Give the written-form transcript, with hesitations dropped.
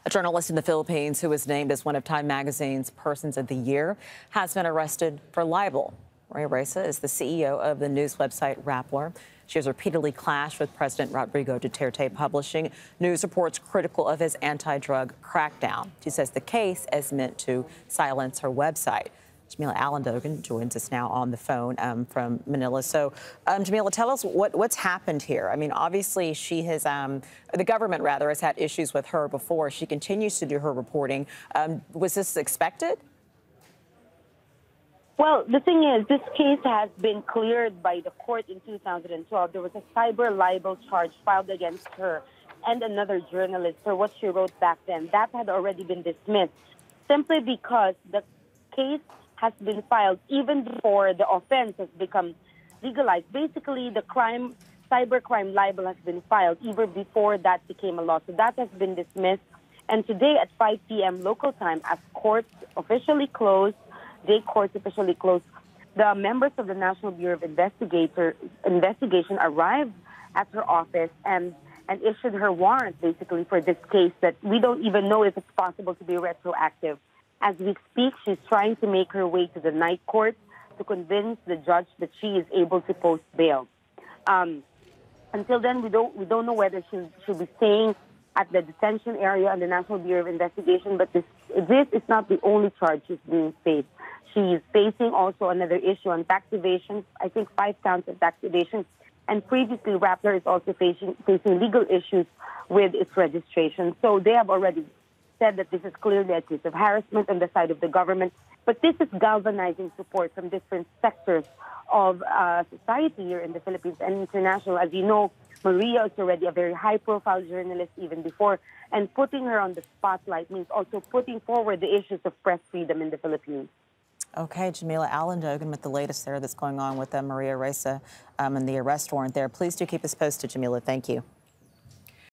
A journalist in the Philippines who was named as one of Time Magazine's Persons of the Year has been arrested for libel. Maria Ressa is the CEO of the news website Rappler. She has repeatedly clashed with President Rodrigo Duterte, publishing news reports critical of his anti-drug crackdown. She says the case is meant to silence her website. Jamila Allendogan joins us now on the phone from Manila. So, Jamila, tell us what's happened here. I mean, obviously, she has, the government rather, has had issues with her before. She continues to do her reporting. Was this expected? Well, the thing is, this case has been cleared by the court in 2012. There was a cyber libel charge filed against her and another journalist for what she wrote back then. That had already been dismissed simply because the case has been filed even before the offense has become legalized. Basically, the cybercrime libel has been filed even before that became a law. So that has been dismissed. And today at 5 p.m. local time, as courts officially closed, day courts officially closed, the members of the National Bureau of Investigation arrived at her office and issued her warrant, basically, for this case that we don't even know if it's possible to be retroactive. As we speak, she's trying to make her way to the night court to convince the judge that she is able to post bail. Until then, we don't know whether she'll be staying at the detention area on the National Bureau of Investigation, but this is not the only charge she's being faced. She's facing also another issue on tax evasion, I think 5 counts of tax evasion, and previously Rappler is also facing legal issues with its registration. So they have already said that this is clearly a case of harassment on the side of the government, but this is galvanizing support from different sectors of society here in the Philippines and international. As you know, Maria is already a very high-profile journalist even before, and putting her on the spotlight means also putting forward the issues of press freedom in the Philippines. Okay, Jamila Allendogan with the latest there that's going on with Maria Ressa and the arrest warrant there. Please do keep us posted, Jamila. Thank you.